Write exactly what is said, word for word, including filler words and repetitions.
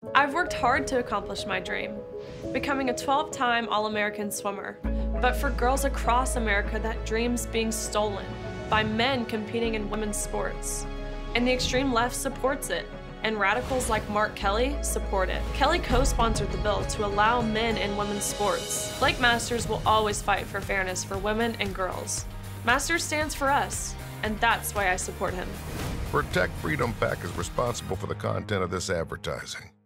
I've worked hard to accomplish my dream, becoming a twelve-time All-American swimmer. But for girls across America, that dream's being stolen by men competing in women's sports. And the extreme left supports it, and radicals like Mark Kelly support it. Kelly co-sponsored the bill to allow men in women's sports. Blake Masters will always fight for fairness for women and girls. Masters stands for us, and that's why I support him. Protect Freedom PAC is responsible for the content of this advertising.